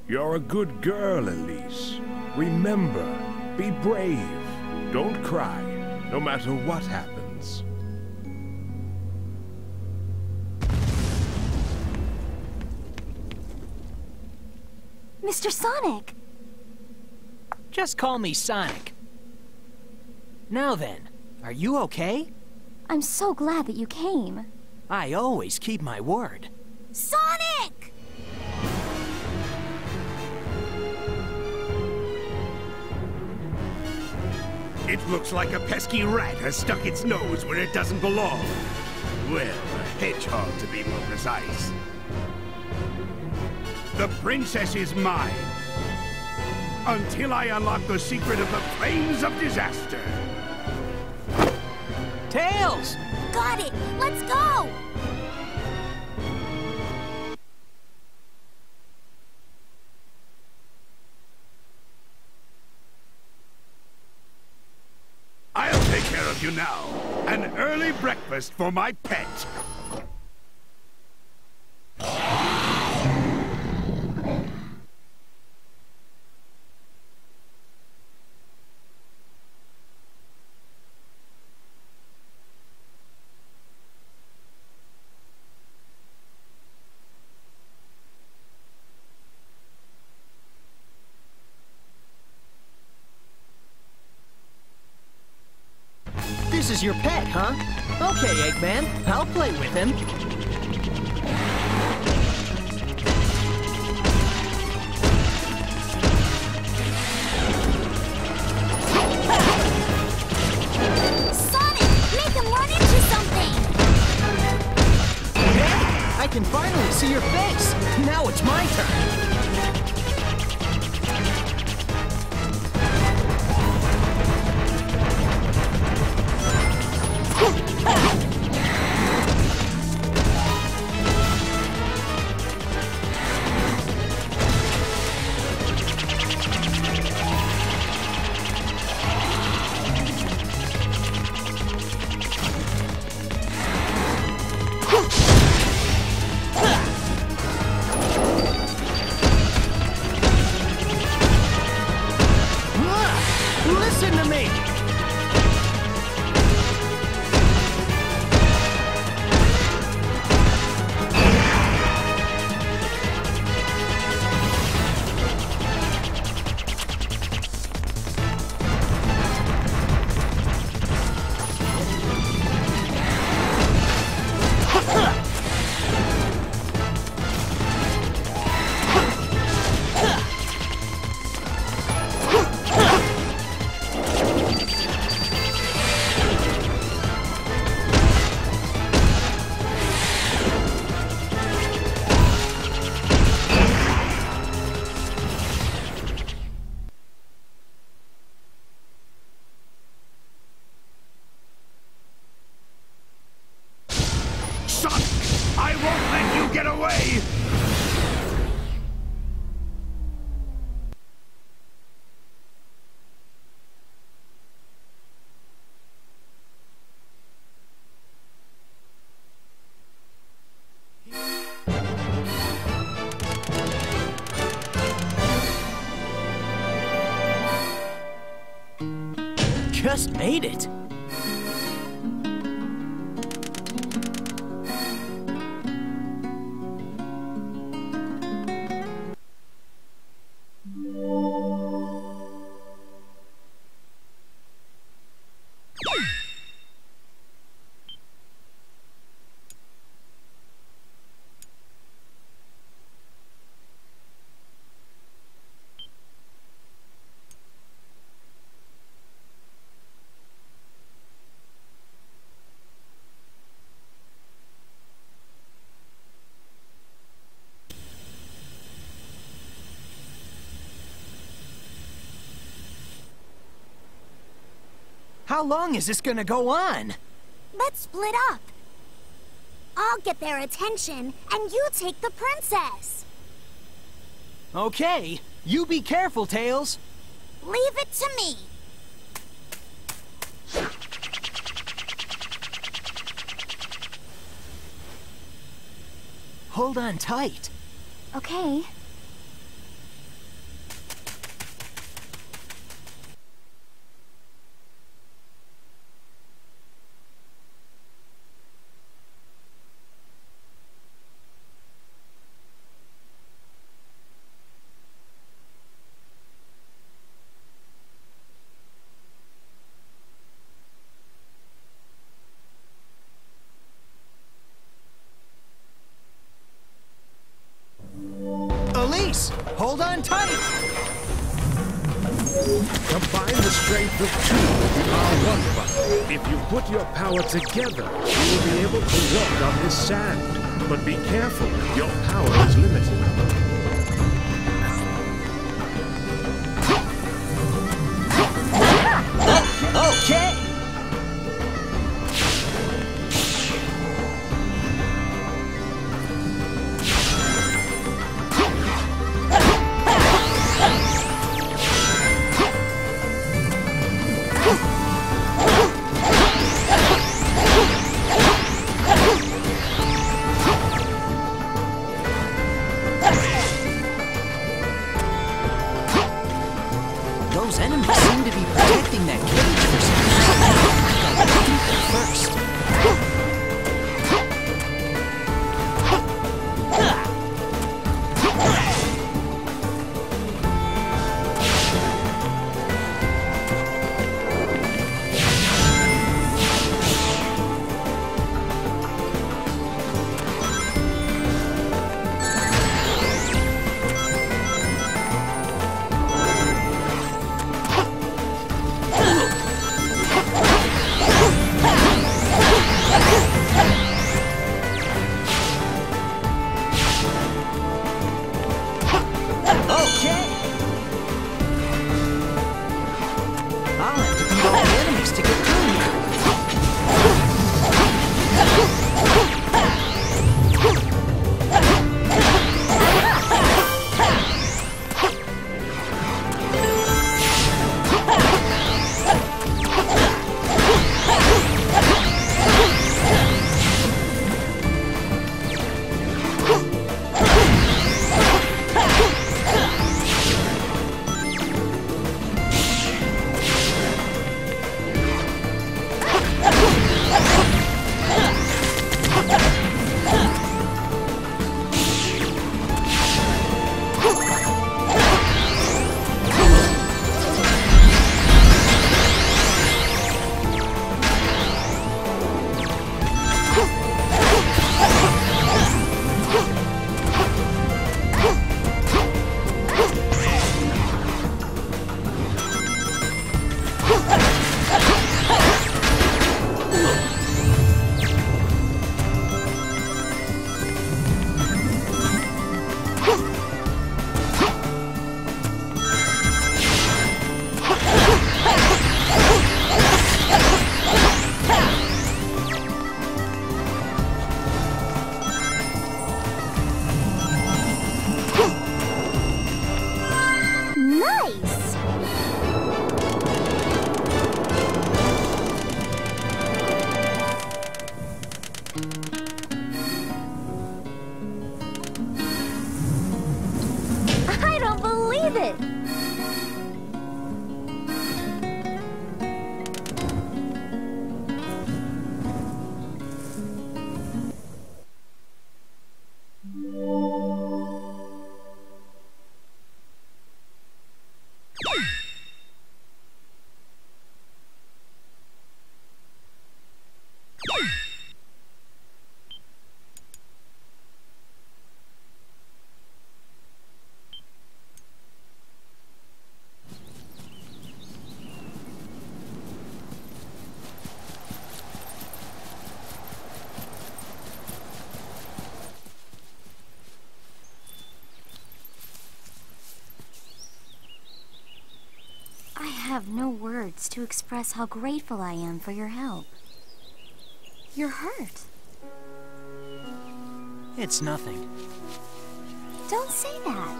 You're a good girl, Elise. Remember, be brave. Don't cry, no matter what happens. Mr. Sonic! Just call me Sonic. Now then, are you okay? I'm so glad that you came. I always keep my word. Sonic! It looks like a pesky rat has stuck its nose where it doesn't belong. Well, a hedgehog to be more precise. The princess is mine. Until I unlock the secret of the Plains of Disaster. Tails! Got it! Let's go! I'll take care of you now. An early breakfast for my pet. This is your pet, huh? Okay, Eggman, I'll play with him. Sonic! Make him run into something! Hey, I can finally see your face! Now it's my turn! Listen to me! Sonic! I won't let you get away! Just made it! How long is this gonna go on? Let's split up. I'll get their attention, and you take the princess. Okay, you be careful, Tails. Leave it to me. Hold on tight. Okay. Please, hold on tight. Combine the strength of two with the R1 button. If you put your power together, you will be able to walk on this sand. But be careful, your power is limited. Okay. Those enemies seem to be protecting that cage for some reason. I gotta keep them first. I have no words to express how grateful I am for your help. You're hurt. It's nothing. Don't say that.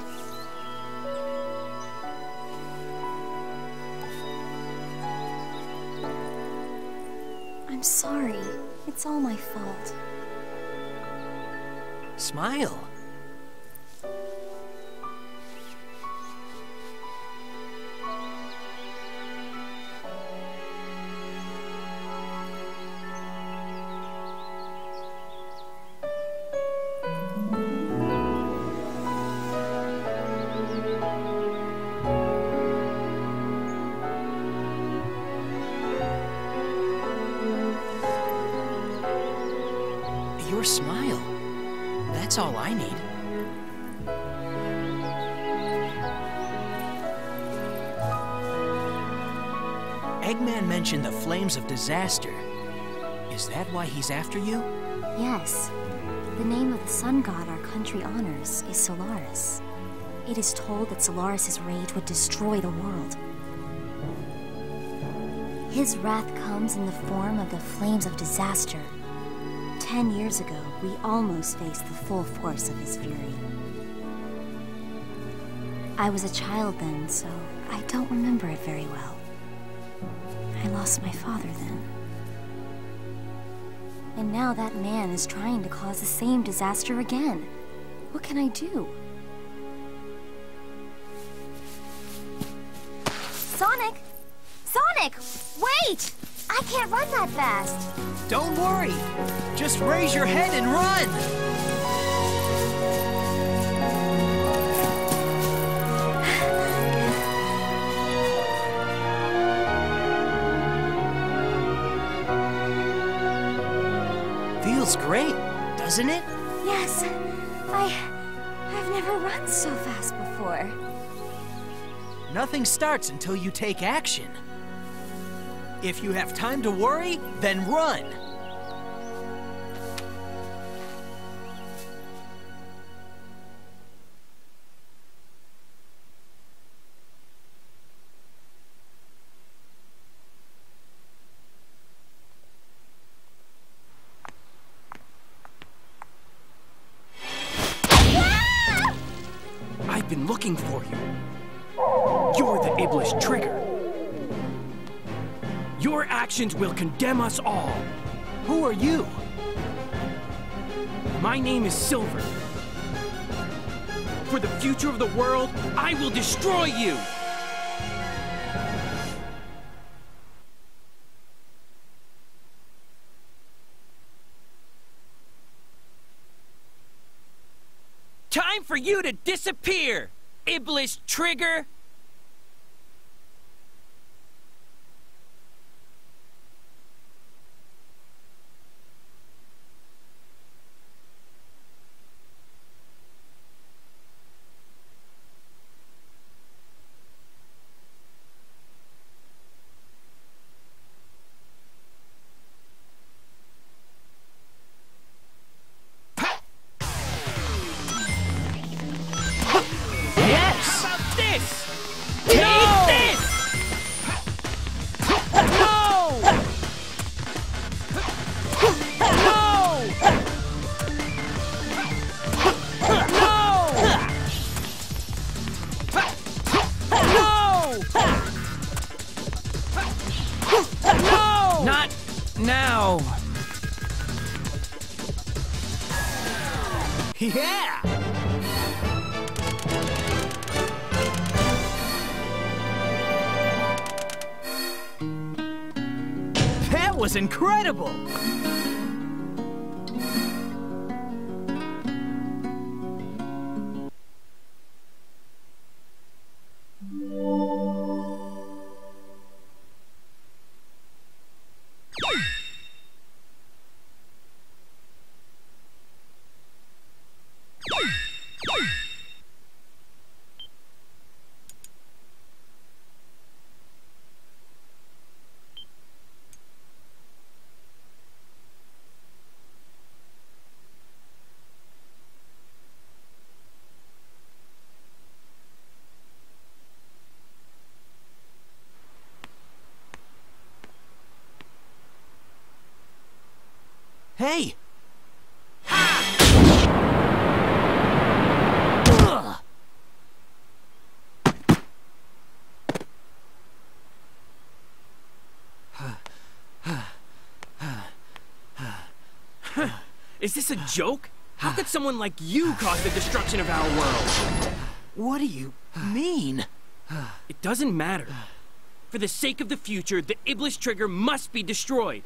I'm sorry. It's all my fault. Smile. Your smile. That's all I need. Eggman mentioned the flames of disaster. Is that why he's after you? Yes. The name of the sun god our country honors is Solaris. It is told that Solaris' rage would destroy the world. His wrath comes in the form of the flames of disaster. 10 years ago, we almost faced the full force of his fury. I was a child then, so I don't remember it very well. I lost my father then. And now that man is trying to cause the same disaster again. What can I do? Sonic! Sonic! Wait! I can't run that fast! Don't worry! Just raise your head and run! Feels great, doesn't it? Yes. I've never run so fast before. Nothing starts until you take action. If you have time to worry, then run! I've been looking for you. You're the Iblis Trigger. Your actions will condemn us all. Who are you? My name is Silver. For the future of the world, I will destroy you! Time for you to disappear, Iblis Trigger! Not now. Yeah! That was incredible! Hey! Is this a joke? How could someone like you cause the destruction of our world? What do you mean? It doesn't matter. For the sake of the future, the Iblis Trigger must be destroyed.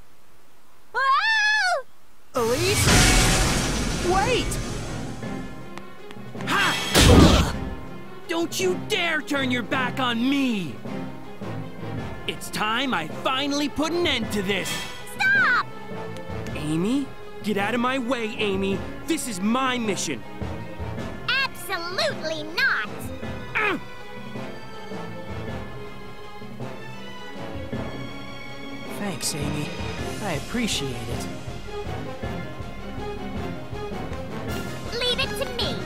Elise? Wait! Ha! Don't you dare turn your back on me! It's time I finally put an end to this! Stop! Amy? Get out of my way, Amy! This is my mission! Absolutely not! Thanks, Amy. I appreciate it. Leave it to me.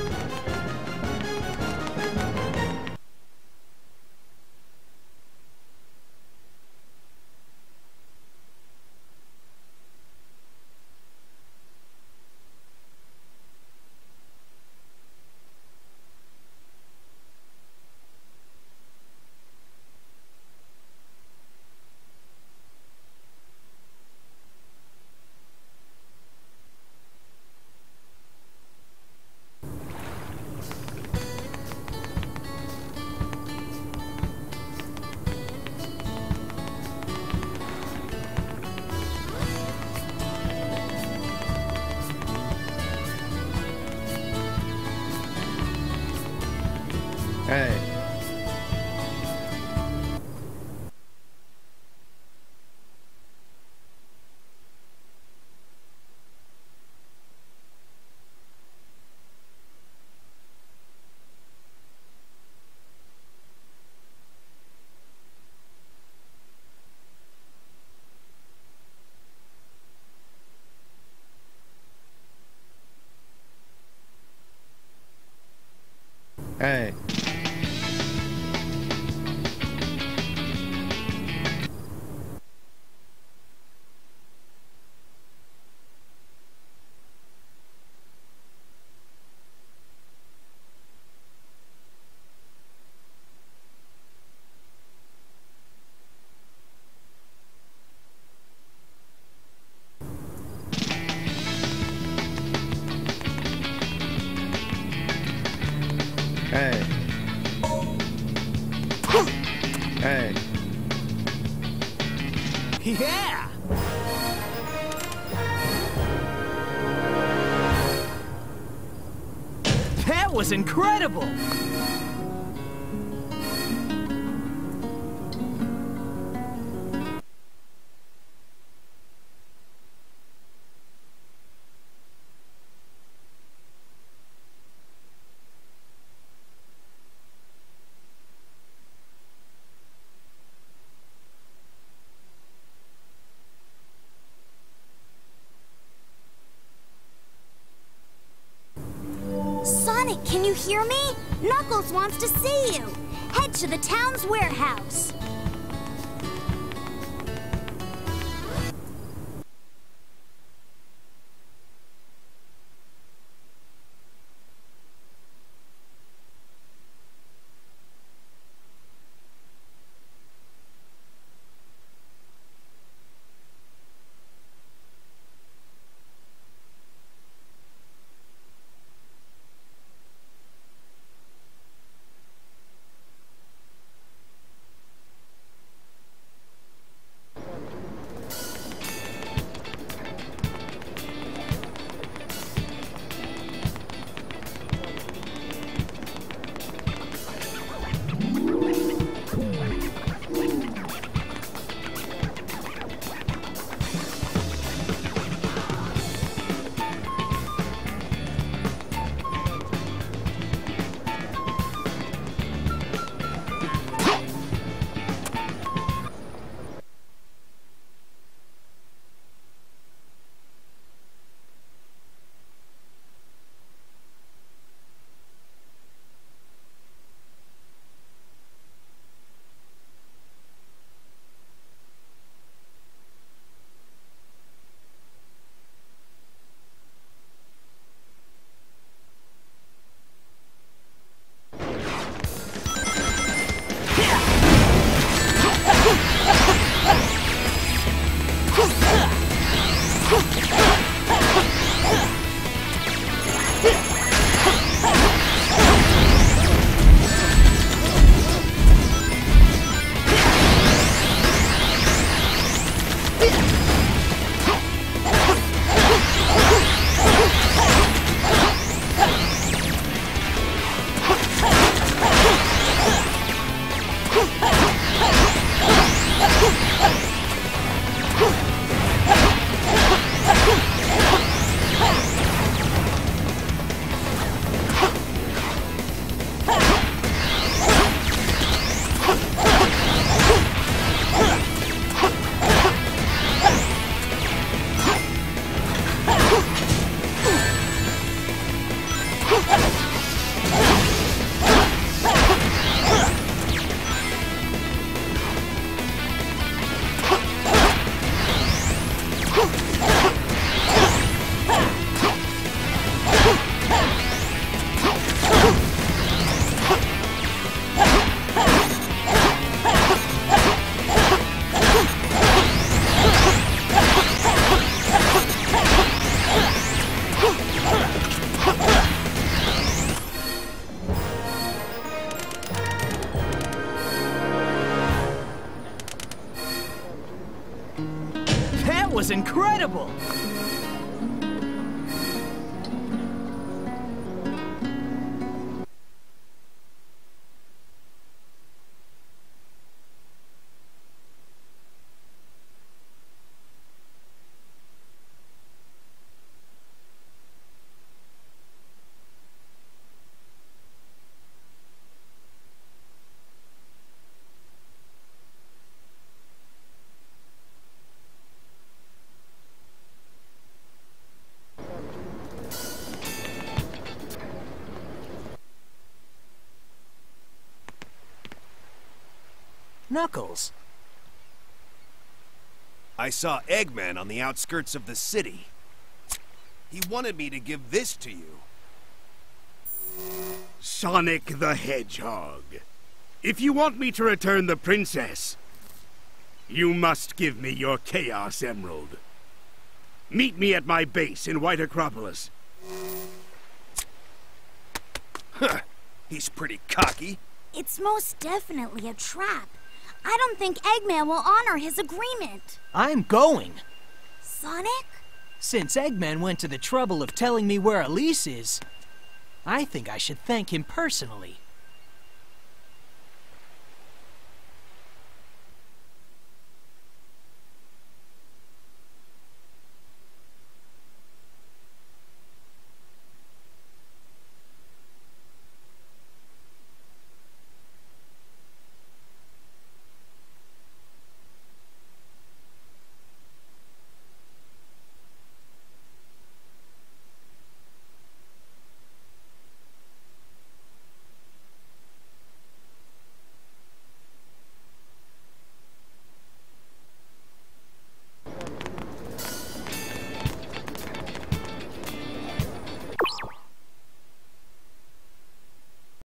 Hey. Hey. Hey. Hey. Yeah! That was incredible! Sonic, can you hear me? Knuckles wants to see you. Head to the town's warehouse. trouble. Knuckles. I saw Eggman on the outskirts of the city. He wanted me to give this to you. Sonic the Hedgehog. If you want me to return the princess, you must give me your Chaos Emerald. Meet me at my base in White Acropolis. Huh. He's pretty cocky. It's most definitely a trap. I don't think Eggman will honor his agreement. I'm going. Sonic? Since Eggman went to the trouble of telling me where Elise is, I think I should thank him personally.